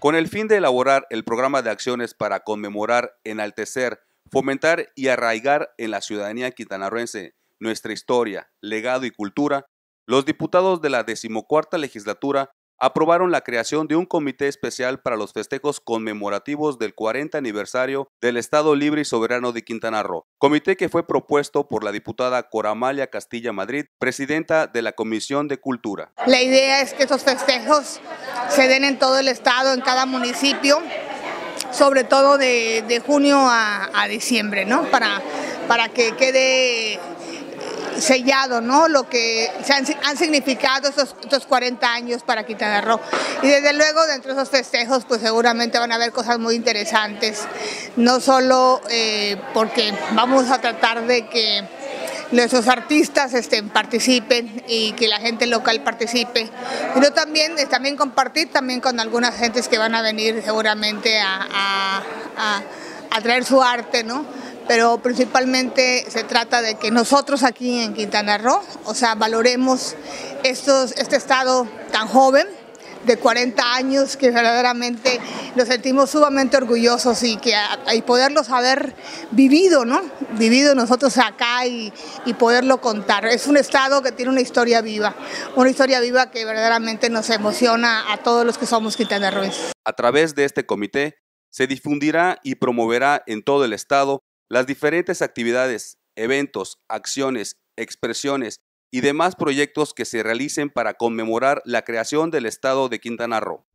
Con el fin de elaborar el programa de acciones para conmemorar, enaltecer, fomentar y arraigar en la ciudadanía quintanarroense nuestra historia, legado y cultura, los diputados de la 14ª legislatura aprobaron la creación de un comité especial para los festejos conmemorativos del 40 aniversario del Estado Libre y Soberano de Quintana Roo, comité que fue propuesto por la diputada Cora Amalia Castilla Madrid, presidenta de la Comisión de Cultura. La idea es que esos festejos se den en todo el estado, en cada municipio, sobre todo de junio a diciembre, ¿no? Para que quede sellado, ¿no? Lo que han significado estos 40 años para Quintana Roo. Y desde luego dentro de esos festejos pues seguramente van a haber cosas muy interesantes, no solo porque vamos a tratar de que nuestros artistas participen y que la gente local participe, pero también compartir también con algunas gentes que van a venir seguramente a traer su arte, ¿no? Pero principalmente se trata de que nosotros aquí en Quintana Roo, valoremos este estado tan joven, de 40 años, que verdaderamente nos sentimos sumamente orgullosos y poderlos haber vivido, ¿no? Vivido nosotros acá y poderlo contar. Es un estado que tiene una historia viva que verdaderamente nos emociona a todos los que somos quintanarroenses. A través de este comité se difundirá y promoverá en todo el estado las diferentes actividades, eventos, acciones, expresiones y demás proyectos que se realicen para conmemorar la creación del Estado de Quintana Roo.